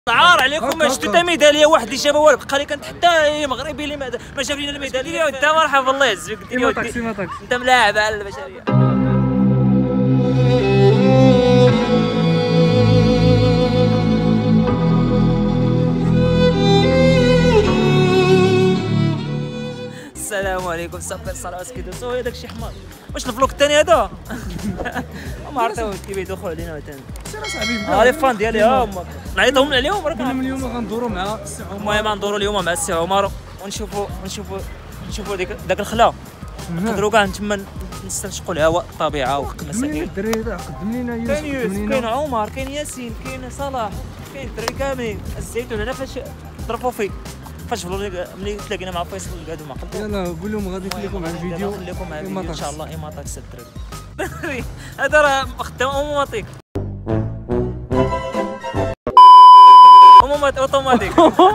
عار عليكم شفتوا حتى ميداليه واحد اللي جابها والو بقى لي كنت حتى مغربي اللي ما جاب لنا الميداليه وانت مرحبا الله يعزك انت ملاعب على البشريه. السلام عليكم صافي الصلاه كيدوزو هذاك الشيء حمار. واش الفلوق الثاني هذا؟ ما عرفت كيف يدخلوا علينا ثاني. سير اصاحبي لي فان ديالي ها هما نعيطهم عليهم راك اليوم غندوروا مع السي عمر. المهم غندوروا اليوم مع السي عمر ونشوفوا داك الخلا نقدروا كاع تما نستنشقوا الهواء الطبيعه والمسائل. الدراري قدم لينا يوسف كاين عمر كاين ياسين كاين صلاح كاين الدراري كاملين الزيتون هنا فاش ضربوا فيه فاش ملي تلاقينا مع فيصل قعدوا مع قلبي. يلاه قول لهم غادي نخليكم على الفيديو ان شاء الله ايماطاك الدراري. هذا راه خدام اوتوماتيك اوتوماتيك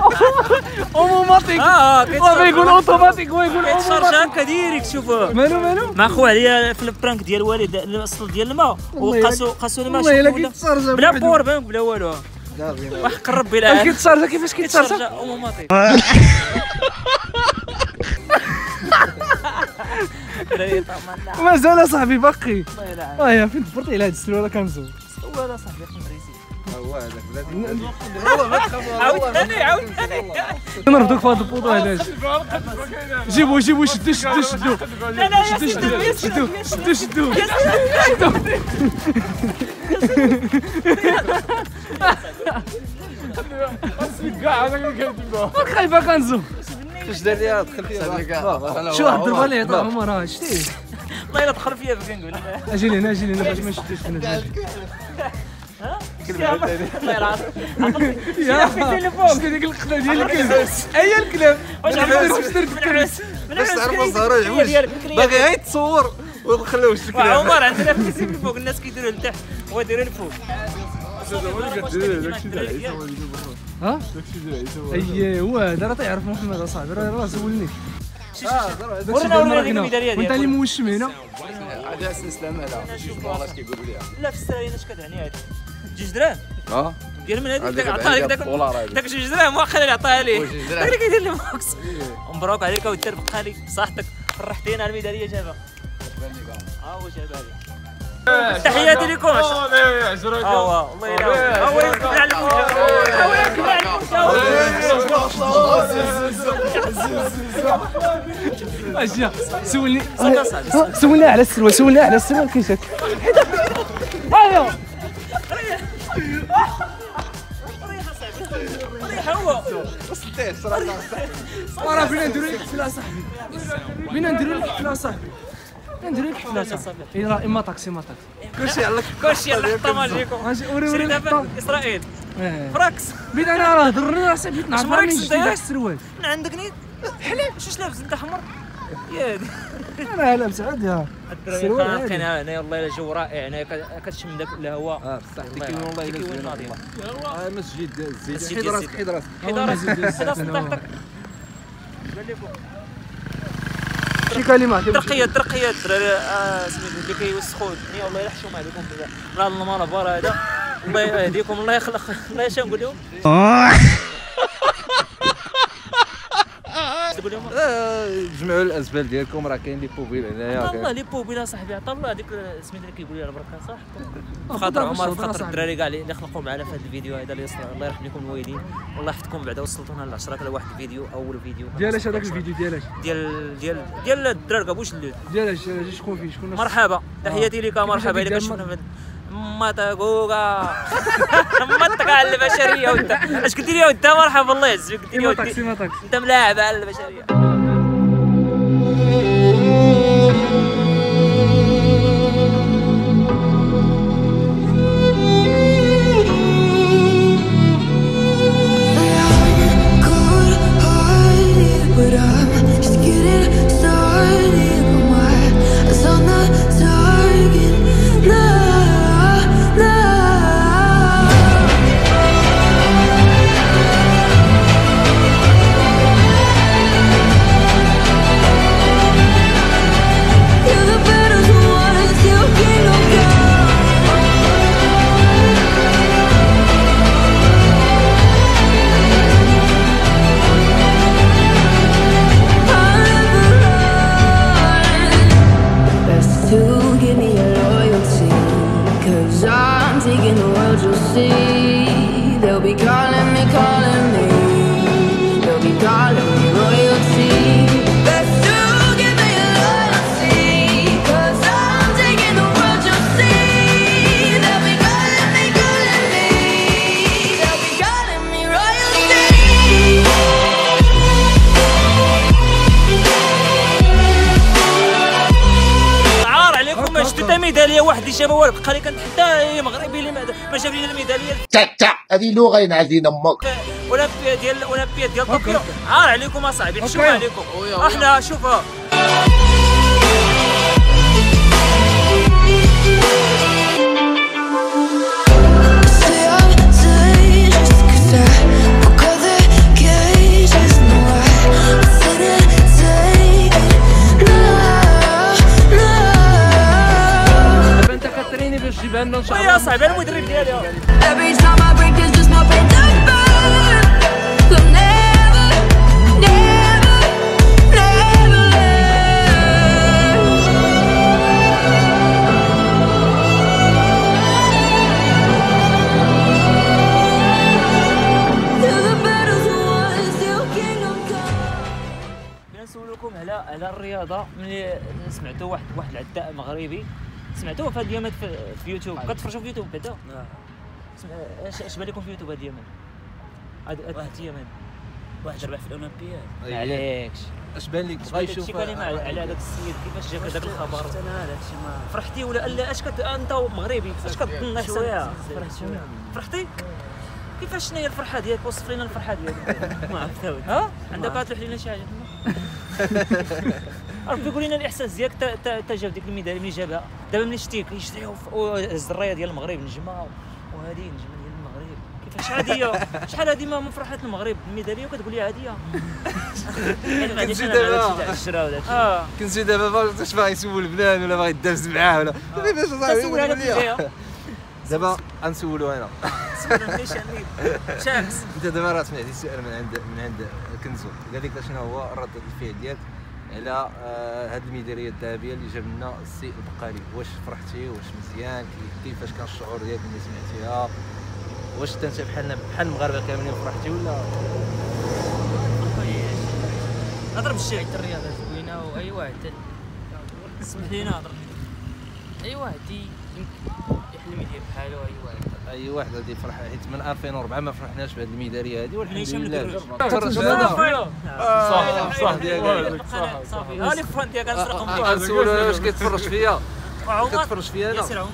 كيقول اوتوماتيك ويقول كيتشارج هكا ديريكت. شوف مالو مع خو عليا في البرانك ديال الوالد الاصل ديال الماء وقاسوا الماء بلا بور بانك بلا والو وحق ربي لا كيتشارج. كيفاش كيتشارج اوتوماتيك؟ مازال صاحبي باقي. يا فين دبرتي على هاد السلوله كنزول ولا صاحبي خمريسي هو هذاك بلاتي عاود ثاني نرفدوك في هذا البوطو هذا. جيبوه شدو كاع انا كنجيبو خايفه كنزو. واش دار ليها دخل فيها كاع شو الضربه اللي عطاها عمر شتي والله الا دخل فيا كنقول اجي لهنا باش ما نشدوش هنا. ها كلمه ثاني الله يرحم يا في التليفون شتي ديك القناه ديال الكلب اي الكلاب واش درت باش تعرفوا الزهره العوج باغي غير تصور وخليوه الكلاب. عمر عندنا في السيف الفوق الناس كيديروا لتحت هو داير الفوق. ها اي هو هذا راه تيعرف محمد اصاحبي راه سولني ورينا الميداليه وانت اللي موشم هنا عاد السلام على جوج بلاص كيقولوا ليها لا في السرايين اش كتعني هذه 2 دراهم ديال من هذيك عطاها لك داك 2 دراهم واخا اللي عطاها ليه داك اللي كيدير لي بوكس. مبروك عليك اودي بقى لك بصحتك فرحتينا الميداليه جابها هو جابها لي. تحياتي لكم. الله يرحمه على الموجه سولني على السروال كيفاش هايا هو وصلتيه راه فينا نديرو لك حفله صاحبي نديرو لك حفله صاحبي راه اما طاكسي كلشي على طماجيكم شري دابا اسرائيل فراكس بين انا راه هضرنا راه صاحبي نعرف منين السروال من عندك نيت حليب واش لابس انت حمر يا انا لابس عاد يا السروال كاين هنا والله الا جو رائع هنا كتشم داك الهواء بصح كيكون والله الا زوين ناضيه مسجد الزيت حيد راسك طاحتك شي كلمات ترقيه الدراري سميتو اللي كيوسخوا الدنيا والله الا حشومه عليكم راه المرافار هذا الله يهديكم الله يخلق الله اش نقول لهم جمعوا الازبال ديالكم راه كاين لي بوبيل هنايا والله لي بوبيل اصاحبي عطا الله هذيك سميتو اللي كيقول لي البركه صح بخاطر عمر بخاطر الدراري كاع اللي خلقوا معنا في هذا الفيديو هذا اللي وصل. الله يرحم لكم الوالدين والله يحفظكم بعدا وصلتونا ل 10 كلا واحد الفيديو اول فيديو ديالاش هذاك الفيديو ديال الدرار كابوش الليل ديالاش شكون فيه شكون مرحبا تحياتي لك مرحبا لك شكون ماتاغوغا ماتك على البشريه وانت اش قلت لي وانت مرحبا الله يعزك قلت لي انت ملاعب على البشريه. be calling me, calling me. They'll be calling me royalty. Best to give me loyalty, 'cause I'm taking the world, you'll see. They'll be calling me, calling me. They'll be calling me royalty. عار عليكم ما شفت حتى ميداليه واحد اللي جابها والو، بقى لي كنتحدى مغربي اللي ما جاب لينا الميداليه. هذه لغه ينعزين امك. اولمبياد ديال طوكيو. عار عليكم اصاحبي، حشومه عليكم. احنا شوفها انت كتريني باش تجيبها لنا ان شاء الله. يا صاحبي انا المدرب ديالها. Every time I break, there's just more pain to burn. We'll never, never, never learn. Till the battle's won, still kingdom come. بغينا نسولكم على الرياضه. ملي سمعتوا واحد العداء مغربي، سمعتوه في هاد اليومات في يوتيوب، كتفرجوا في يوتيوب بعدا؟ اش بان لكم في يوتيوب هاد اليومات؟ هاد اليومات واحد ربح في الاولمبياد. ما عليكش اش بان لك بغا يشوف شي كلمه على هذاك السيد كيفاش جاك هذاك الخبر؟ انا هذا الشيء ما فرحتي ولا لا؟ اش انت مغربي اش كتظن احسن؟ شويه فرحت شويه. فرحتي؟ كيفاش شنو هي الفرحه ديالك؟ وصف لنا الفرحه ديالك. ما عرفت ثاود. ها عندك غتلوح لنا شي حاجه عرفت قول لنا الاحساس ديالك تا جاب ديك الميداليه ملي جابها. دابا ملي شتيك يشريو الزرايه ديال المغرب نجمه، وهذه نجمه ديال المغرب، كيفاش عاديه؟ شحال هذه ما فرحت المغرب بالميداليه وكتقول لي عاديه؟ كنتي دابا كنتي دابا واش باغي يسول بنان ولا باغي يدابز معاه ولا كيفاش تسول على البدايه. دابا غنسولو انا. سولنا شامس. انت دابا راه سمعتي السؤال من عند كنزو، قال لك شنو هو رد الفعل ديالك على هاد الميداليه الذهبيه اللي جاب لنا السي البقالي؟ واش فرحتي؟ واش مزيان؟ كيفاش كان الشعور ديالك ملي سمعتيها؟ واش انت بحال المغاربه كاملين فرحتي ولا؟ هضر بالشي. الرياضه زوينه واي واحد اسمح لينا هضر. اي واحد يحلم يدير بحاله. اي واحد غادي يفرح، حيت من 2004 ما فرحناش بهذه الميداليه هذه والحمد لله. صح ديالك صافي. ها لي فان ديالك غنسرقهم فيك. غنسولو واش كيتفرج فيا؟ كتفرج فيا انا؟ ياسر عمر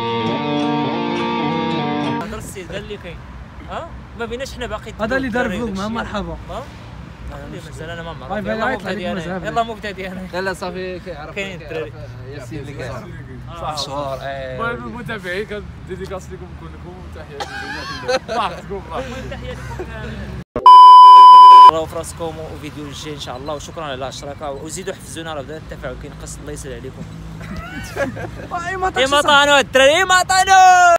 هضر السيد قال لي كاين. ها ما بيناش حنا باقي. هذا اللي دار فلوق مع مرحبا. مازال انا ما معرف. يلا مبتدئ انا. لا صافي كيعرف كاين الدراري. ياسين اللي كيعرف شهور. المهم المتابعين كنديديكاس لكم كلكم وتحياتي لكم. تحياتي لكم. راهو في راسكم وفيديو الجاي ان شاء الله، وشكرا على الاشتراك وزيدوا حفزونا راه بدا التفاعل كينقص. الله يسهل عليكم. اي مطانو الدراري، اي مطانو.